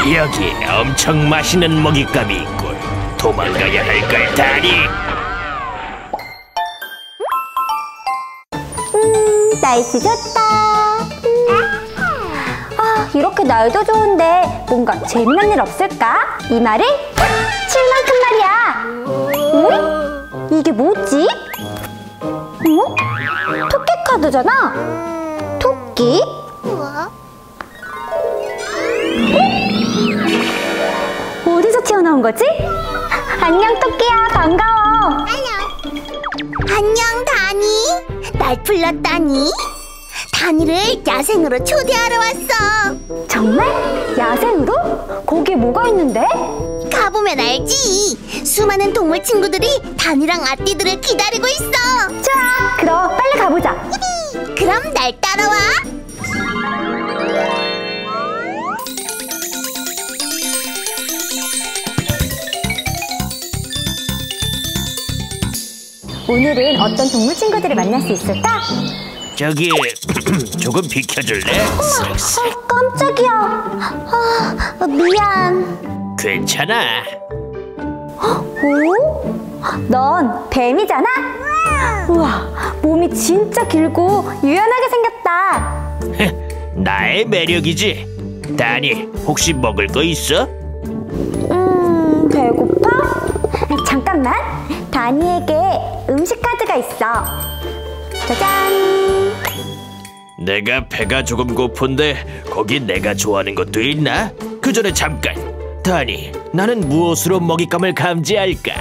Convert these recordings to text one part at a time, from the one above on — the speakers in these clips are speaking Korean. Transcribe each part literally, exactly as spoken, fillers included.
여기 엄청 맛있는 먹잇감이 있군. 도망가야 할걸, 다니. 음, 날씨 좋다. 음. 아, 이렇게 날도 좋은데 뭔가 재밌는 일 없을까? 이 말을 칠 만큼 말이야. 응? 이게 뭐지? 어? 토끼 카드잖아. 토끼? 어? 어디서 튀어나온 거지? 안녕 토끼야, 반가워. 안녕. 안녕 다니. 날 불렀다니. 다니를 야생으로 초대하러 왔어. 정말? 야생으로? 거기에 뭐가 있는데? 가보면 알지. 수많은 동물 친구들이 다니랑 아띠들을 기다리고 있어. 좋아, 그럼 빨리 가보자. 그럼 날 따라와. 오늘은 어떤 동물 친구들을 만날 수 있을까? 저기 조금 비켜줄래? 어, 깜짝이야. 아, 미안. 괜찮아. 오? 넌 뱀이잖아? 우와, 몸이 진짜 길고 유연하게 생겼다. 나의 매력이지. 다니, 혹시 먹을 거 있어? 음, 배고파? 잠깐만, 다니에게 음식 카드가 있어. 짜잔. 내가 배가 조금 고픈데 거기 내가 좋아하는 것도 있나? 그 전에 잠깐. 다니, 나는 무엇으로 먹잇감을 감지할까?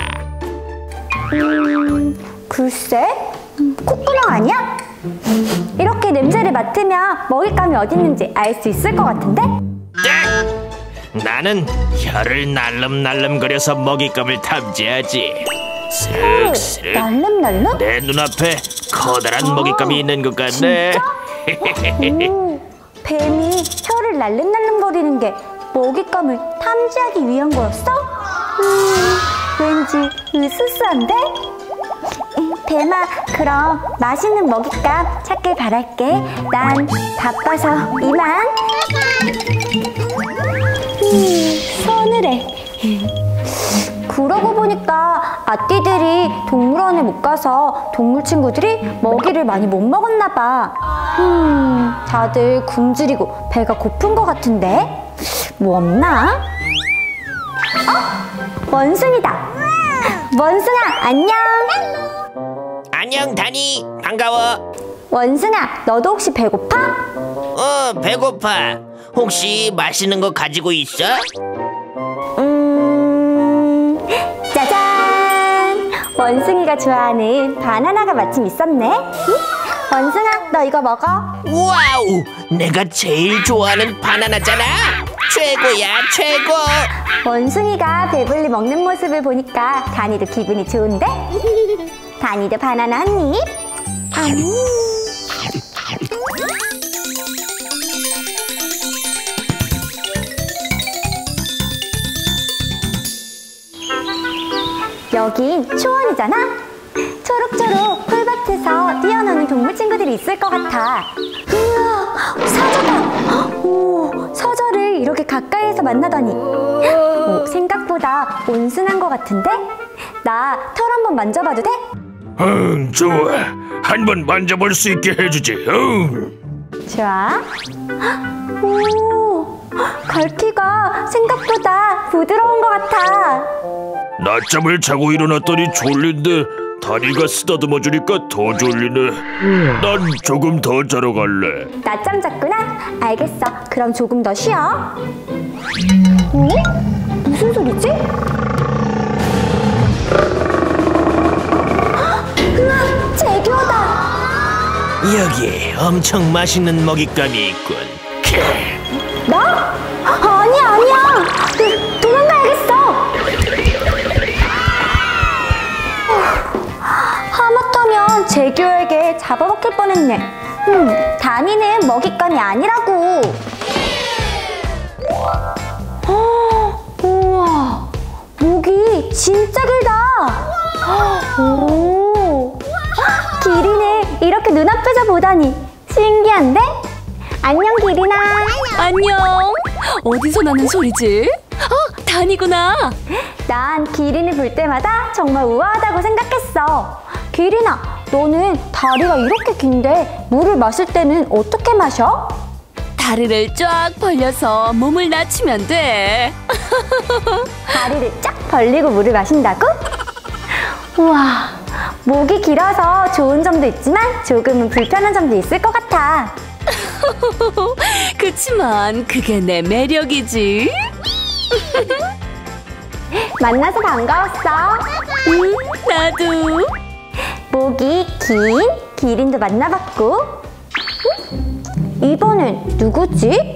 음, 글쎄? 음, 콧구멍 아니야? 이렇게 냄새를 맡으면 먹잇감이 어디 있는지 알 수 있을 것 같은데? 네! 나는 혀를 날름날름거려서 먹잇감을 탐지하지. 슥슥. 날름날름? 내 눈앞에 커다란 아, 먹잇감이 있는 것 같네. 오, 뱀이 혀를 날름날름거리는 게 먹잇감을 탐지하기 위한 거였어? 음, 왠지 으스스한데? 뱀아, 그럼 맛있는 먹잇감 찾길 바랄게. 난 바빠서 이만. 음, 서늘해. 그러고 보니까 아띠들이 동물원에 못 가서 동물 친구들이 먹이를 많이 못 먹었나 봐. 음, 다들 굶주리고 배가 고픈 것 같은데? 뭐 없나? 어? 원숭이다. 원숭아, 안녕. 안녕, 다니. 반가워. 원숭아, 너도 혹시 배고파? 어, 배고파. 혹시 맛있는 거 가지고 있어? 음, 짜잔! 원숭이가 좋아하는 바나나가 마침 있었네. 응? 원숭아, 너 이거 먹어. 와우! 내가 제일 좋아하는 바나나잖아. 최고야, 최고. 원숭이가 배불리 먹는 모습을 보니까 다니도 기분이 좋은데? 다니도 바나나 한 입. 음. 여긴 초원이잖아? 초록초록 풀밭에서 뛰어노는 동물 친구들이 있을 것 같아. 우와, 사자다! 오, 사자를 이렇게 가까이에서 만나다니. 오, 생각보다 온순한 것 같은데? 나 털 한번 만져봐도 돼? 응, 좋아. 한번 만져볼 수 있게 해주지. 응. 좋아. 오, 갈퀴가 생각보다 부드러운 것 같아. 낮잠을 자고 일어났더니 졸린데 다리가 쓰다듬어 주니까 더 졸리네. 난 조금 더 자러 갈래. 낮잠 잤구나? 알겠어. 그럼 조금 더 쉬어. 오? 무슨 소리지? 으악! 재규어다! 여기 엄청 맛있는 먹잇감이 있군. 나? 아니야, 아니야! 도, 도망가야겠어! 하마터면 재규어에게 잡아먹힐 뻔했네. 음, 다니는 먹잇감이 아니라고. 어, 우와, 목이 진짜 길다. 오, 기린을 이렇게 눈앞에서 보다니 신기한데? 안녕, 기린아. 안녕. 어디서 나는 소리지? 어, 다니구나. 난 기린을 볼 때마다 정말 우아하다고 생각했어. 기린아, 너는 다리가 이렇게 긴데 물을 마실 때는 어떻게 마셔? 다리를 쫙 벌려서 몸을 낮추면 돼. 다리를 쫙 벌리고 물을 마신다고? 우와, 목이 길어서 좋은 점도 있지만 조금은 불편한 점도 있을 것 같아. 그치만 그게 내 매력이지. 만나서 반가웠어. 응, 나도. 목이 긴 기린도 만나봤고. 응? 이번엔 누구지?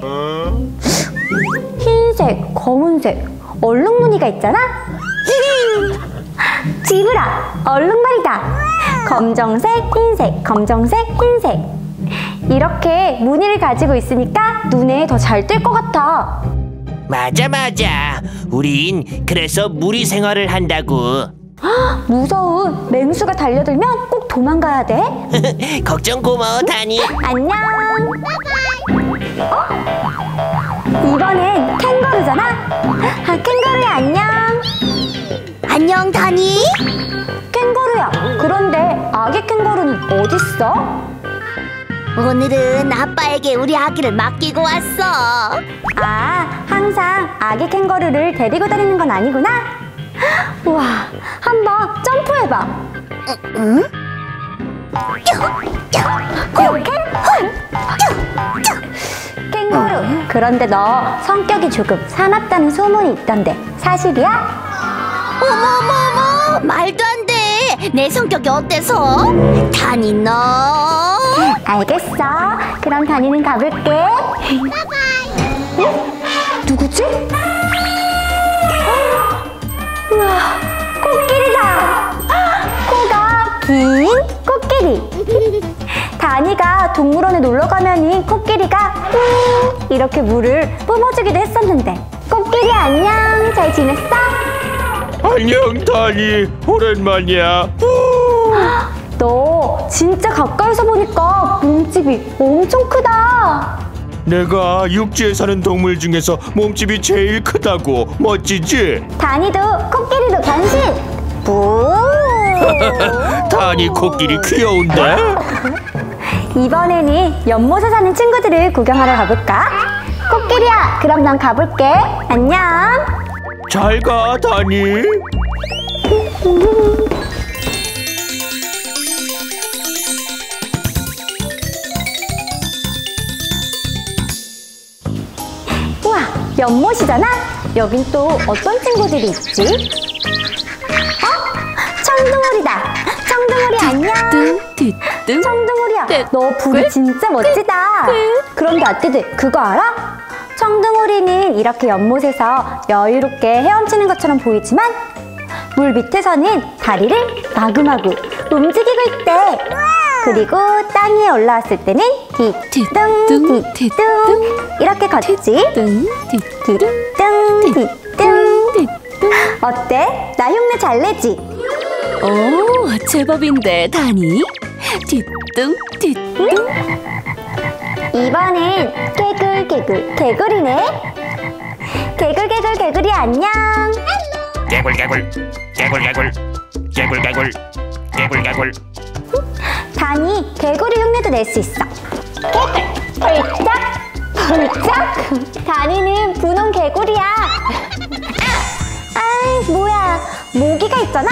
흰색, 검은색, 얼룩무늬가 있잖아? 지브라, 얼룩말이다. 검정색, 흰색, 검정색, 흰색. 이렇게 무늬를 가지고 있으니까 눈에 더 잘 띌 것 같아. 맞아 맞아. 우린 그래서 무리 생활을 한다고. 무서운 맹수가 달려들면 꼭 도망가야 돼. 걱정 고마워 다니. 안녕. 어? 이번엔 캥거루잖아. 아, 캥거루야 안녕. 안녕, 다니. 캥거루야. 그런데 아기 캥거루는 어딨어? 오늘은 아빠에게 우리 아기를 맡기고 왔어. 아, 항상 아기 캥거루를 데리고 다니는 건 아니구나. 우와, 한번 점프해봐. 응? 이렇게? 캥거루, 그런데 너 성격이 조금 사납다는 소문이 있던데 사실이야? 어머머머, 말도 안 돼. 내 성격이 어때서? 다니 너. 알겠어. 그럼 다니는 가볼게. 어? 누구지? 우와, 코끼리다. 코가 긴 코끼리. 다니가 동물원에 놀러 가면은 코끼리가 음 이렇게 물을 뿜어주기도 했었는데. 코끼리 안녕. 잘 지냈어? 안녕 다니. 오랜만이야. 너 진짜 가까이서 보니까 몸집이 엄청 크다. 내가 육지에 사는 동물 중에서 몸집이 제일 크다고. 멋지지? 다니도 코끼리도 변신. 부. 다니 코끼리 귀여운데? 이번에는 연못에 사는 친구들을 구경하러 가볼까? 코끼리야, 그럼 난 가볼게. 안녕. 잘 가 다니. 우와, 연못이잖아? 여긴 또 어떤 친구들이 있지? 어? 청둥오리다. 청둥오리 안녕. 뜬뜬뜬. 청둥오리야, 네, 너 불이 네, 진짜 멋지다. 네. 그런데 아띠들 그거 알아? 청둥오리는 이렇게 연못에서 여유롭게 헤엄치는 것처럼 보이지만 물 밑에서는 다리를 마구마구 움직이고 있대. 그리고 땅 위에 올라왔을 때는 뒤뚱 뒤뚱, 뒤뚱 이렇게 걷지. 뜬 뒤뚱 뒤뚱. 어때? 나 흉내 잘 내지? 오, 제법인데 다니. 뒤뚱 뒤뚱. 이번엔 개굴 개굴 개굴이네. 개굴 개굴 개굴이 안녕. 개굴 개굴 개굴 개굴 개굴 개굴 개굴 개굴. 다니 개구리 흉내도 낼 수 있어. 개굴 펄짝 펄짝. 다니는 분홍 개구리야. 아이 뭐야, 모기가 있잖아.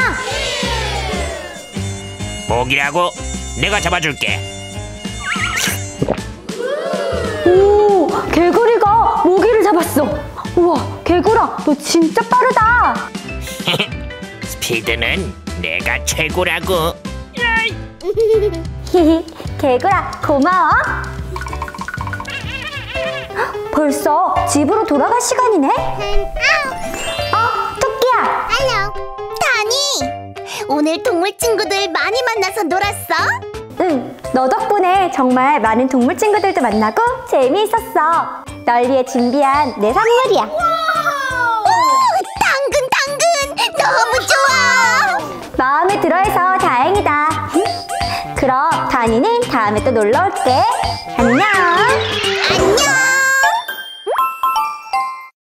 모기라고? 내가 잡아줄게. 오, 개구리가 모기를 잡았어. 우와, 개구라, 너 진짜 빠르다. 스피드는 내가 최고라고. 히히, 개구라 고마워. 벌써 집으로 돌아갈 시간이네. 어, 토끼야. 안녕. 다니. 오늘 동물 친구들 많이 만나서 놀았어? 응, 너 덕분에 정말 많은 동물 친구들도 만나고 재미있었어. 널 위해 준비한 내 선물이야. 오, 당근 당근 너무 좋아. 마음에 들어해서 다행이다. 그럼 다니는 다음에 또 놀러 올게. 안녕.